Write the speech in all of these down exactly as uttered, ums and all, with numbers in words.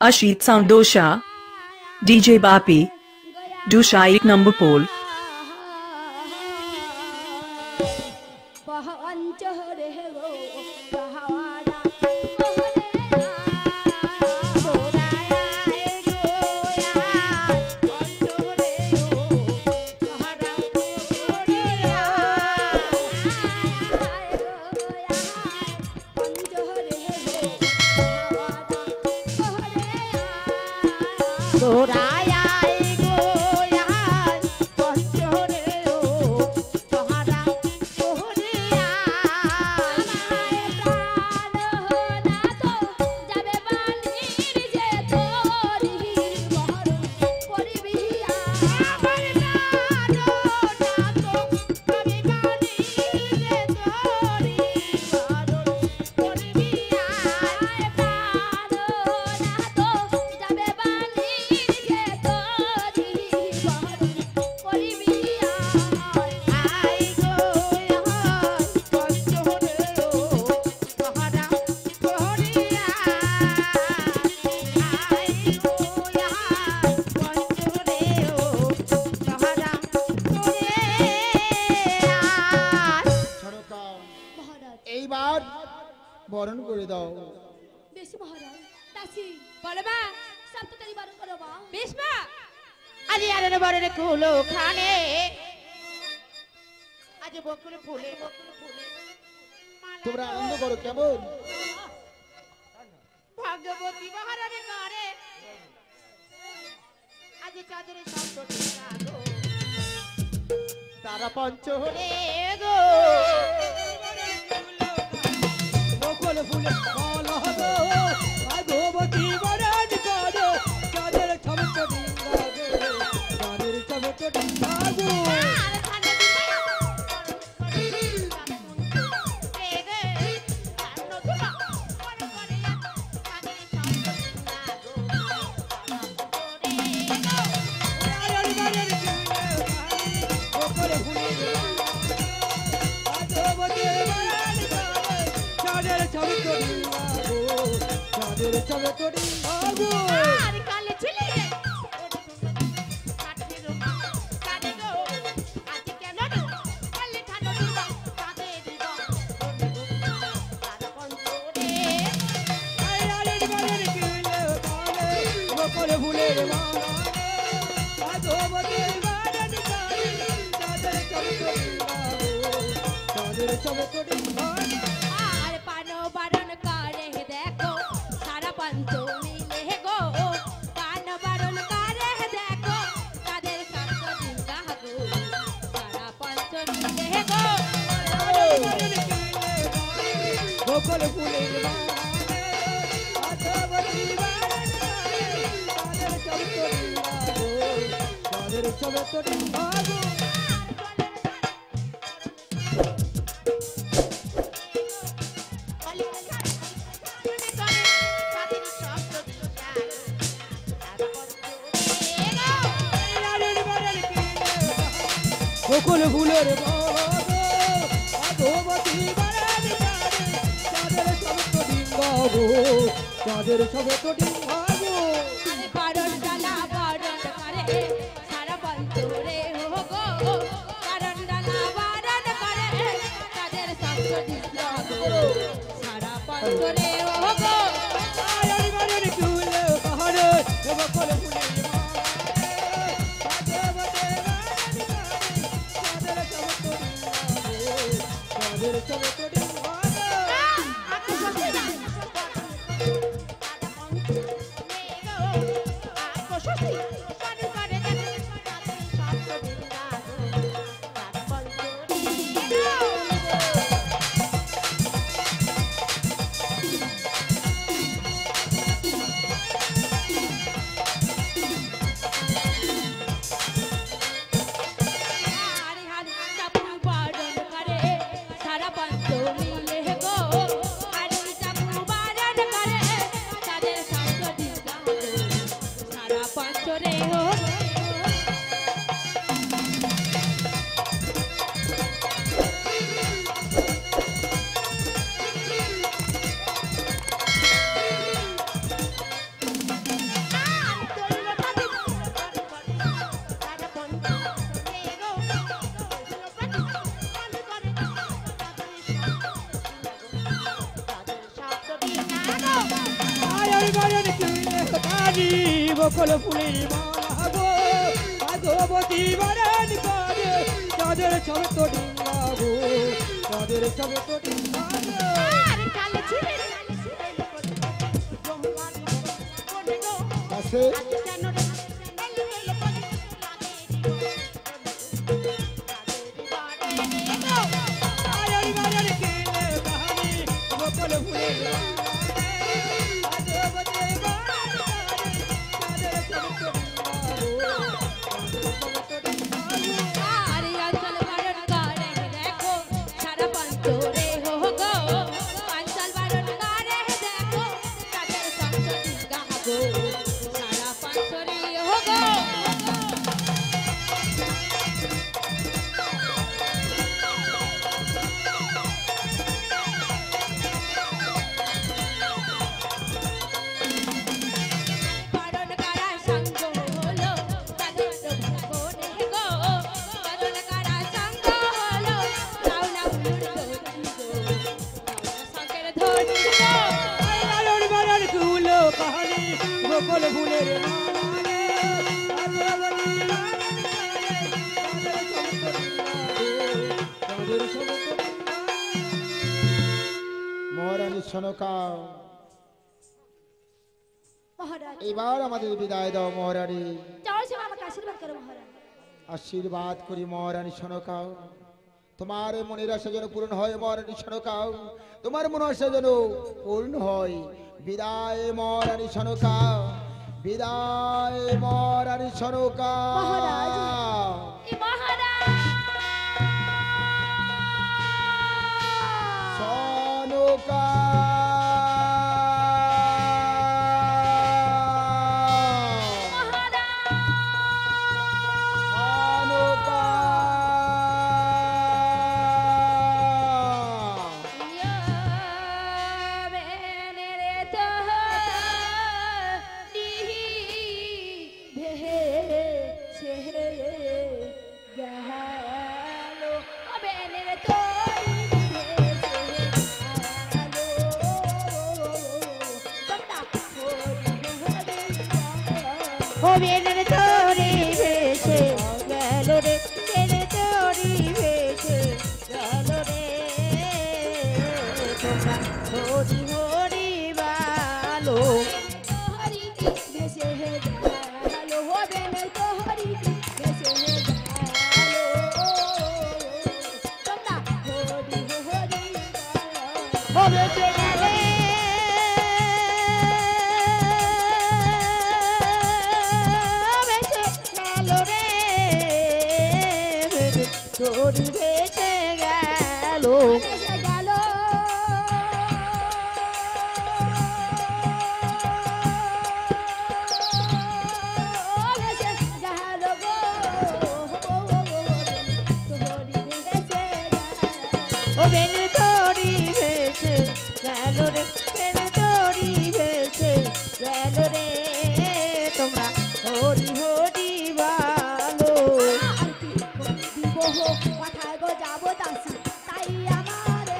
Ashit Sound Dosha, D J Bapi, Dosha एक number pole. বরণ করে দাও বেশ মহারাজ দাসী বলে মা সব তো তেরি বরণ করো মা বেশ মা আজ আরে বরণ কুলো খানে আজ বকুল ফুলে বকুল ফুলে তোমরা আনন্দ করো কেমন ভাগ্যবতী মহারানী করে আজ চাঁদের শব্দ টিকা গো তারা পঞ্চ হলে গো বকুল ফুলে ভালো গো ভাগ্যবতী মহারানী করে চাঁদের শব্দ টিকা গো চাঁদের শব্দ টিকা গো আর পানো বারণ করে দেখো সারা পঞ্চ মিলে গো পানো বারণ করে দেখো তাদের শান্ত দুর্গা গো সারা পঞ্চ মিলে গো বকুল ফুলের বাগানে আধাবতী বাগানে তাদের চমৎকার গো তাদের চমৎকার গো বকুল ফুলের বাগানে আধাবতী বাগানে তাদের চমৎকার গো তাদের চমৎকার গো আরে বারণ ডালা বারণ করে সারা পঞ্চ রে হো গো বারণ ডালা বারণ করে তাদের শান্ত দুর্গা গো সারা পঞ্চ রে হো গো আরে বারণ কুলে বাহারে বকুল ফুলের রানী বকুল ফুলের মালা গো ভাগবতী বরণ করে তাদের সব তো ডিঙ্গা গো তাদের সব তো ডিঙ্গা গো আরে কালে ছিলে কালে ছিলে জমলান কোনে গো কাছে আজ কেন রে কালে ছিলে কোনে আয়রি বাড়ি কেলে কাহানি বকুল ফুলের মালা ভাগবতী বরণ করে তাদের সব তো ডিঙ্গা গো তাদের সব তো ডিঙ্গা গো আরে আজকাল বারণ করে দেখো সারা পন্তরে হো গো আজকাল বারণ করে দেখো তাদের সংসদি গাগো সারা পন্তরে হো গো বারণ করা সঙ্গ হলো তাদের ভগবানে গো বারণ করা সঙ্গ হলো নাও নাও লুটো গো সঙ্গের ধরি গো আয়রি বাড়ি কুলো কাহানি বকুল ফুলের মালা ভাগবতী তাদের সব তো ডিঙ্গা মহারানী সনকা মহারাজ এবার আমাদের বিদায় দাও মহারানী যাও সে আমাকে আশীর্বাদ করো মহারাজ আশীর্বাদ করি মহারানী সনকাও তোমার মনের আশা যেন পূরণ হয় মহারানী সনকাও তোমার মনের আশা যেন পূর্ণ হয় বিদায় মহারানী সনকাও বিদায় মহারানী সনকা মহারাজ। এই মহারাজ সনকা সনকা ইয়া বেনেরে তো দিহি ভেহে ছে গহালো ও বেনেরে তো ও বেনেরে তোরি ভেসে গেল রে বেনে তোরি ভেসে গেল রে তোমরা হরি হরি বালো হরি ভেসে গেল ও বেনে তোরি ভেসে গেল তোমরা হরি হরি ও ভেসে গেলে তোরি ভেসে গেল ভেসে গেল ভেসে গেল গো তোরি ভেসে গেল ও বেন তোরি ভেসে গেল রে বেন তোরি ভেসে গেল রে তোমরা হরি হরি বালো কোথায় গো যাবো দাসী তাই আমারে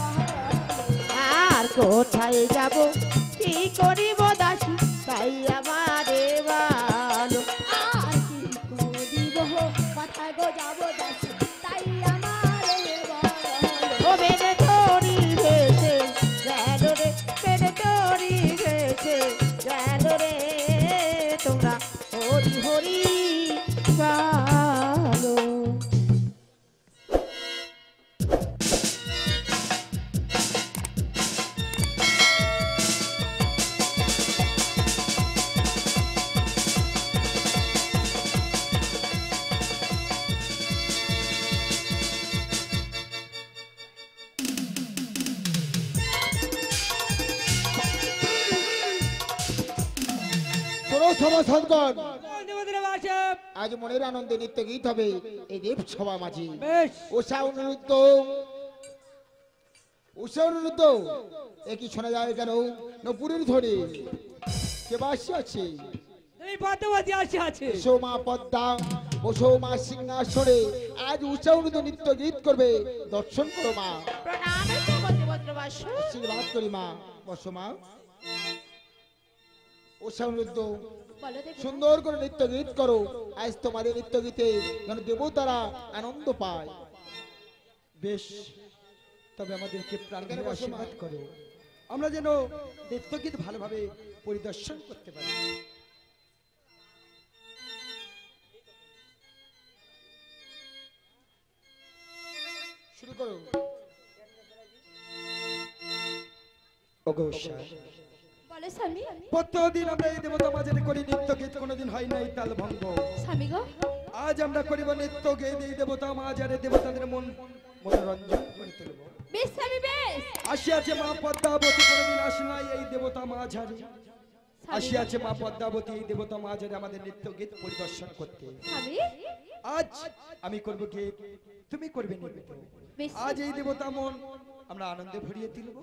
আর কোথায় যাব কি করিব দাসী তাই আমারে ভালো আর কি করিব কোথায় গো যাবো দাসী তাই আমারে ভালো ও বেনে তোরি ভেসে গেল রে বেনে তোরি ভেসে গেল রে তোমরা হরি হরি ভালো শোনো সভাসদগণ বন্ধুদের বাসা আজ মনের আনন্দে নিত্য গীত হবে এই দেব সভা মাঝি বেশ উষা অনুরুদ্ধ উষা অনুরুদ্ধ একই শোনা যায় কেন নপুরের ধরে কে বাসি আছে এই পদ্মাবতী আসে আছে এসো মা পদ্মা বসো মা সিংহাসনে আজ উষা অনুরুদ্ধ নিত্য গীত করবে দর্শন করো মা প্রণামে তোমাদের ভদ্রবাস আশীর্বাদ করি মা বসো মা উষা অনিরুদ্ধ বলো দেবতা। সুন্দর করে নৃত্য গীত করো, আজ তোমাদের নৃত্য গীতে যেন দেবতারা আনন্দ পায়। বেশ, তবে আমাদেরকে প্রাণ এখানে ভরে বসো মা। আশীর্বাদ করো, আমরা যেন নৃত্যগীত ভালোভাবে পরিদর্শন করতে পারি। শুরু করো। ওগো উষা, বলো স্বামী। প্রত্যেকদিন আমরা এই দেবতা মাঝে করি নৃত্যগীত, কোনোদিন হয় নাই তাল ভঙ্গ। স্বামী গো, আজ আমরা করিব নৃত্য গীত, এই দেবতা মাঝারে দেবতাদের মন মনোরঞ্জন করে তুলব। বেশ স্বামী বেশ। আসিয়াছে মা পদ্মাবতী, কোনোদিন আসে নাই এই দেবতা মাঝারে। স্বামী আসিয়াছে মা পদ্মাবতী এই দেবতা মাঝারে আমাদের নৃত্য গীত পরিদর্শন করতে। স্বামী আজ আমি করব গীত, তুমি করবে নৃত্য। বেশ। আজ এই দেবতা মন আমরা আনন্দে ভরিয়ে তুলব।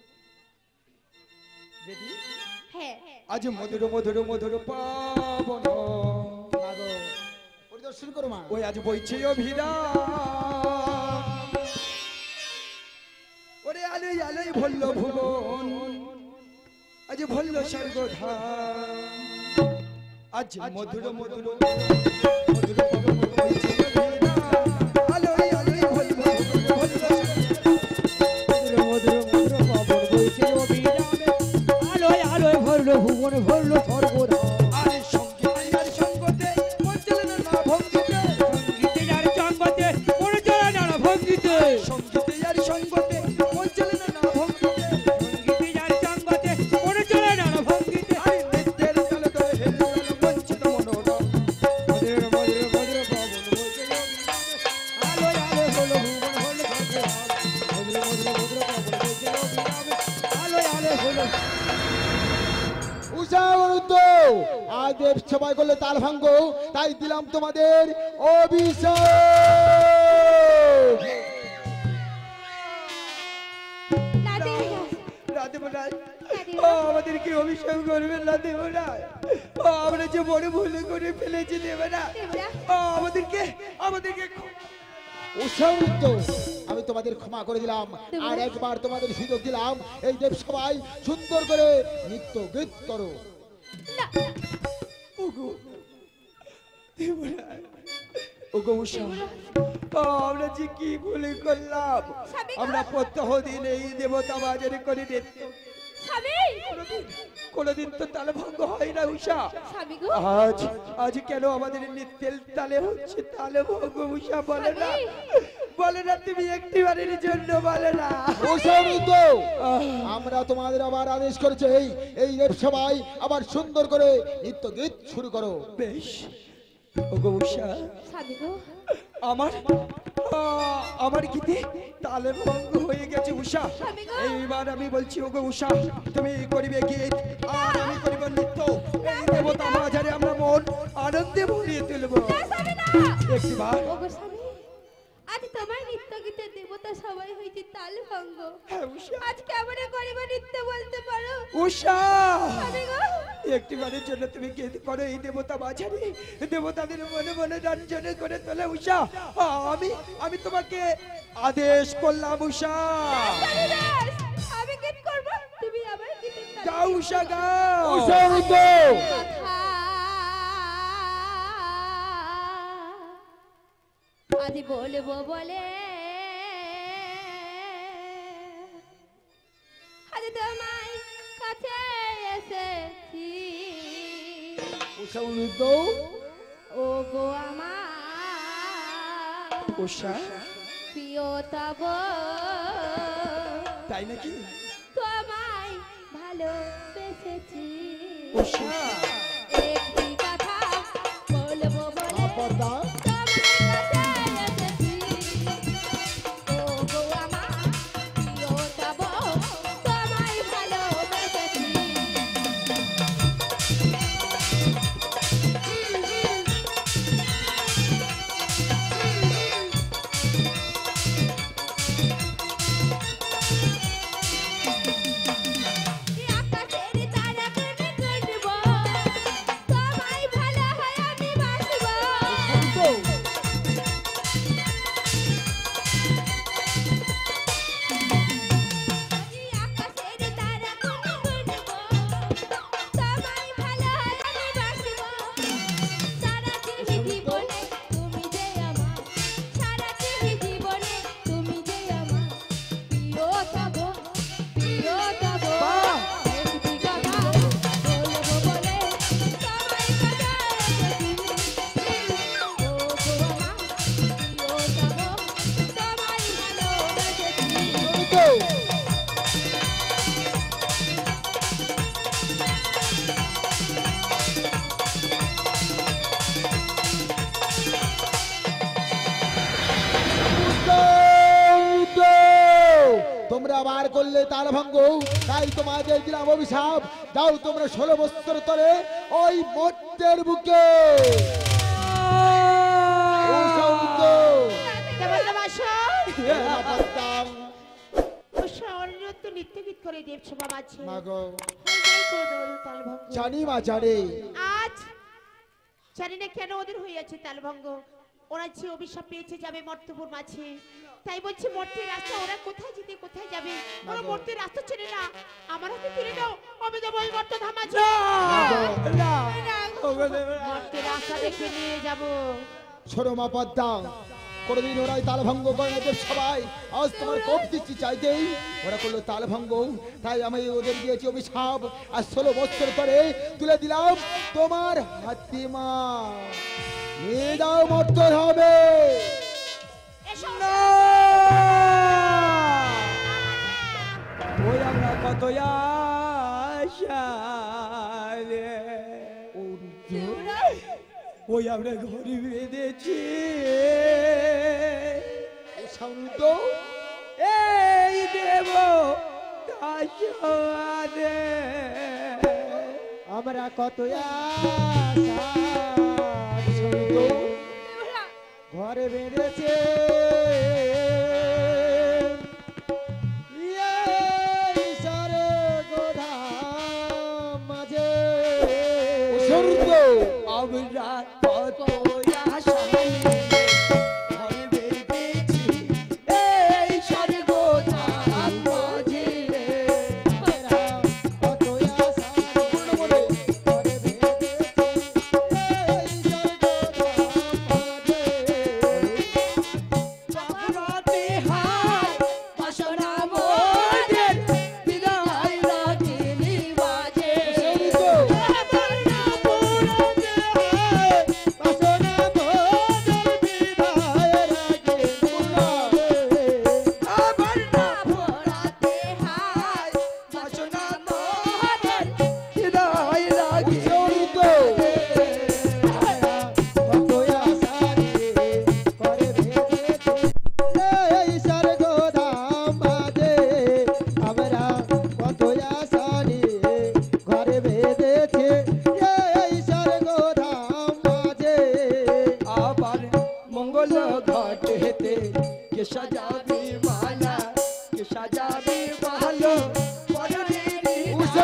রেডি? হ্যাঁ। আজ মধুর মধুর মধুর পাবন, মা গো, পরিদর্শন করো মা। ওই আজ বইছে অভিরা, ওরে আলোই আলোই ভল্ল ভুবন, আজ ভল্ল স্বর্গধাম। আজ মধুর মধুর মধুর পাবন বইছে অভিরা, আলোই আলোই ভল্ল ভুবন, ভল্ল স্বর্গধাম। মধুর মধুর পাবন বইছে অবিরামে, আলোয় আলোয় ভরল ভুবন ভরল সর্বধাম। আরে সঙ্গীতে আর সঙ্গতে মঞ্চলের না ভঙ্গিতে, গীতে যার সঙ্গতে পরিচয় নানা ভঙ্গিতে, সঙ্গীতে আর সঙ্গতে মঞ্চলের না ভঙ্গিতে, গীতে যার সঙ্গতে পরিচয় নানা ভঙ্গিতে। আরে নৃত্যের তালে তালে হেলে গেল বঞ্চিত মনোরম। মধুর মধুর মধুর পাবন বইছে অবিরামে, আলোয় আলোয় ভরল ভুবন ভরল সর্বধাম। মধুর মধুর মধুর পাবন বইছে অবিরামে, আলোয় আলোয় ভরল। উষা অনিরুদ্ধ, আজ দেব সবাই করলে তাল ভাঙ্গ, তাই দিলাম তোমাদের অভিষেক। না দেবতা। রাধে মহারাজ, ও আমাদেরকে অভিষেক করবেন না দেবরাজ, ও আমরা যে বড় ভুল করে ফেলেছি দেবরাজ, দেবরা। ও আমাদেরকে আমাদেরকে উষা অনিরুদ্ধ, আমি তোমাদের ক্ষমা করে দিলাম, আর একবার তোমাদের সুযোগ দিলাম, এই দেব সবাই সুন্দর করে নৃত্য গীত করো। না। ওগো দেবরাজ, ওগো উষা, ও আমরা যে কি ভুল করলাম, স্বামী গো। আমরা প্রত্যহ দিন এই দেবতা বাজারে করে নৃত্য, স্বামী। কোনোদিন কোনোদিন তো তালে ভঙ্গ হয় না উষা। স্বামী গো। আজ আজ কেন আমাদের নৃত্যের তালে হচ্ছে তালে ভঙ্গ উষা, বলে না বলে না তুমি একটিবারের জন্য বলে না। উষা অনিরুদ্ধ, আমরা তোমাদের আবার আদেশ করেছে, এই এই দেব সবাই আবার সুন্দর করে নৃত্য গীত শুরু করো। বেশ, ওগো উষা, স্বামী গো। আমার আ, আমার গীতে তালে ভঙ্গ হয়ে গেছে উষা। স্বামী গো। এইবার আমি বলছি ওগো উষা, তুমি করিবে গীত আর আমি করিব নৃত্য, এই দেবতা মাঝারে আমরা মন আনন্দে ভরিয়ে তুলব। না স্বামী না। একটিবার ওগো স্বামী, আজ তোমার নৃত্য গীতের দেবতা সবাই হয়েছে তাল ভঙ্গ। হ্যাঁ উষা, আজ কেমন করিব নৃত্য বলতে পারো? উষা, স্বামী গো। একটিবারের জন্য তুমি গীত করো এই দেবতা মাঝারে, দেবতাদের মনে মনে রঞ্জনে করে তোলে উষা। আমি আমি তোমাকে আদেশ করলাম উষা। স্বামী বেশ। আমি গীত করব, তুমি আমার গীতের তালে গাও উষা গাও। উষা অনিরুদ্ধ, কথা আজ বলবো বলে আজ তোমার কাছে এসেছি। উষা অনিরুদ্ধ, ও গো আমার উষা, প্রিয়তব, তাই নাকি তোমায় ভালোবেসেছি। উষা? একটি কথা বলবো মা বলে পদ্মা, তোমার কাছে এসেছি। ও গো আমার প্রিয়তব, তোমায় ভালোবেসেছি। আকাশের তারাকে গুনবো, তোমরা আবার করলে তাল ভঙ্গ, তাই তোমাদের দিলাম অভিশাপ। যাও তোমরা ষোলো বছর তলে ওই মর্তের বুকে। নৃত্য গীত করে দেবছো বাবা আছে মাগো তালভঙ্গ জানি মা জানি। আজ জানি না কেন ওদের হয়েছে তালভঙ্গ। ওরা যে অভিশাপ পেয়েছে যাবে মর্তপুর মাঝে, তাই বলছি মর্তের রাস্তা ওরা কোথায় যেতে কোথায় যাবে। ওরা মর্তের রাস্তা চেনে না, আমার হাতে তুলে দাও, আমি যাবো ওই মর্ত ধামাছে। মর্তের রাস্তা দেখে নিয়ে যাবো। ছোট মা পদ্মা, কোনদিন ওরাই তাল ভঙ্গ করে না দেব সবাই। আজ তোমার কোপ দিচ্ছি চাইতেই ওরা করলো তাল ভঙ্গ, তাই আমি ওদের দিয়েছি অভিশাপ। আর ষোলো বছর পরে তুলে দিলাম তোমার হাতে মা। নিয়ে যাও মর্ত হবে। ওই আমরা কত আশারে, ওই আমরা ঘরে বেঁধেছি এই দেব দাসরে, আমরা কত ঘরে বেঁধেছে মাঝে আমরা কত আশা ঘরে বেঁধেছি এই স্বর্গ ধাম মাঝে, কত আশা ঘরে বেঁধেছে এই স্বর্গ মাঝে। বাবুরাতে হায় বাসনা মোদের বিদায় রাখিনি বাজে, সাজাবি মালা কে সাজাবি ভালো পরনেরি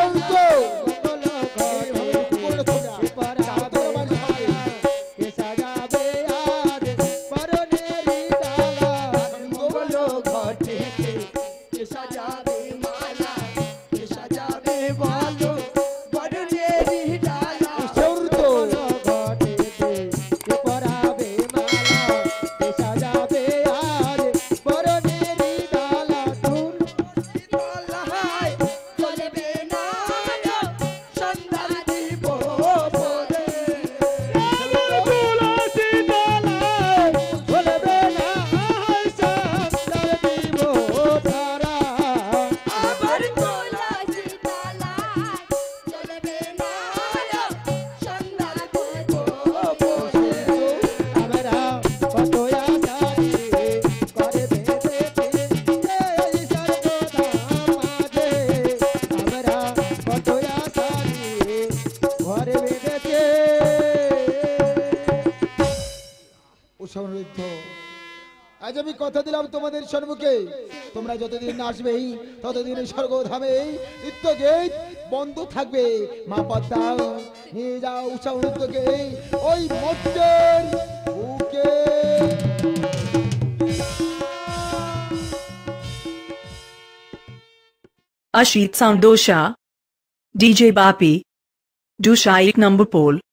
মঙ্গল ঘটে কে সাজাবি মালা কে সাজাবি ভালো পরনেরি ডালা, আজ আমি কথা দিলাম তোমাদের সম্মুখে, তোমরা যতদিন আসবেই ততদিন স্বর্গধামে নিত্য গেট বন্ধ থাকবে। মা পদ্মা নিয়ে যাও উষা নৃত্যকে ওই মর্তের বুকে। Ashit Sound Dosha, D J Bapi, Dusha एक number pole.